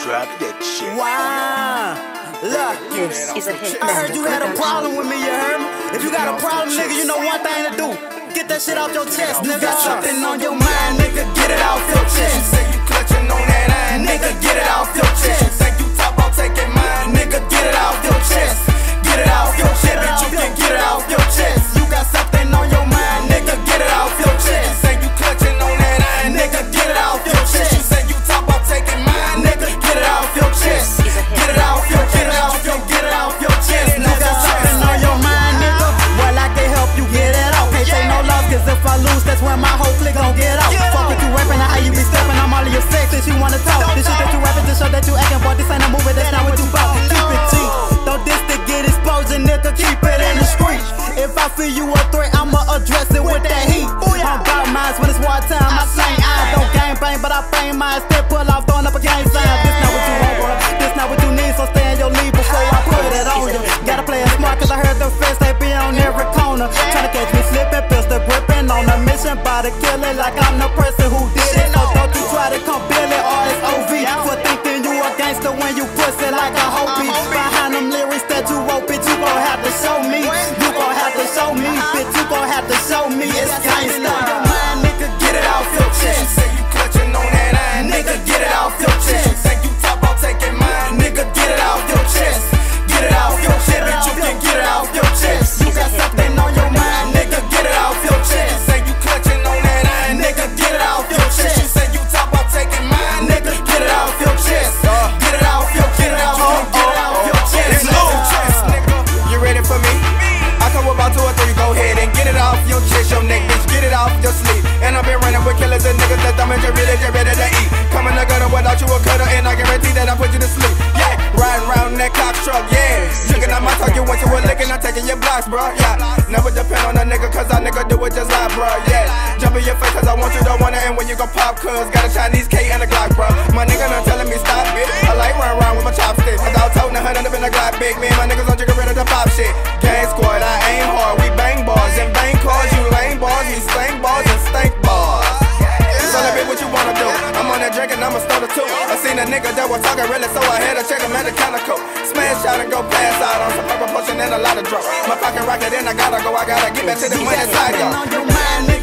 Drop that shit. Wow. Look, I heard you had a problem with me, you heard me? If you got a problem, nigga, you know one thing to do. Get that shit off your chest, nigga. Got something on your mind, nigga, get it off your chest. You say you clutching on that iron, nigga, get it off your chest. You say you top off taking mine, nigga, get it off your chest. Get it off your chest, bitch, you can get it off your chest. You got something on your mind, nigga, get it off your chest. You say you clutching on that iron, nigga, get it off your chest. You say you top off taking mine, nigga, get it off your chest. Get it off your, get it off your, get it off your chest. You got something on your mind, nigga. Well, I can help you get it off. Can't take no loss, cause if I lose, that's when my whole clique gon' get out. Fuck with you rapping, how you be stepping, I'm all of your sex. Since you wanna talk, this shit that you rapping just show that you acting, boy. This ain't a movie, that's not what you bout. Keep it cheap, don't this to get exposure, nigga. Keep it in the street. If I feel you a threat, I'ma address it with that heat. I'm about mines when it's war time. I slang eyes, don't gang bang, but I bang mine. Step pull off, throwing up a gang sign. This not what you want, bro. This not what you need, so stay in your lead before I put it on you. Gotta play it smart, cause I heard the feds, they be on every corner. Tryna catch me slipping, pistol gripping on a mission by the killer, like I'm the person who did it. So don't you try to come Billy or it's OV for thinking you a gangster when you pussy like a Hopi. Behind them lyrics that you wrote, bitch, you gon' have to show me. You gon' have to show me, bitch, you gon' have to show me. It's gangsta. Your mind, nigga, get it off your chest. You say you clutching on that iron, nigga, get it off your chest. You say you top off taking mine, nigga, get it off your chest. Get it off your chest, bitch, you can get it off your chest. You got something on your mind, nigga, get it off your chest. You say you clutching on that iron, nigga, get it off your chest. You say you top off taking mine, nigga, get it off your chest. Get it off your, get it off your, get it off your chest. Nigga, you ready for me? I come about 2 or 3, go ahead and get it off your chest, your neck, bitch, get it off your sleeve. And I've been running with killers and niggas that dumb and you're ready to eat. Coming to gutter without you a cutter, and I guarantee that I put you to sleep. Yeah, riding around that cock truck, yeah. Drinking out my talk, you went to a lick and I'm taking your blocks, bro. Yeah, never depend on a nigga, cause a nigga do it just like, bro. Yeah, jump in your face cause I want you, don't wanna end when you go pop, cause got a Chinese K and a Glock, bro. My nigga not telling me stop, bitch. I like run around with my chopsticks. Cause I was toting 100 up in a Glock, big man. My niggas on jigger ready to pop shit. Gang squad, I aim hard, we bang bars and bang cars. You lame bars, we slang bars and stank bars. So that be what you wanna do. I'm on that drink and I'm a starter too. I seen a nigga that was talking really, so I had to check him at the counter coat. Smash out and go pass out on some purple potion and a lot of drugs. My pocket rocket and I gotta go, I gotta get back to the money side, yo.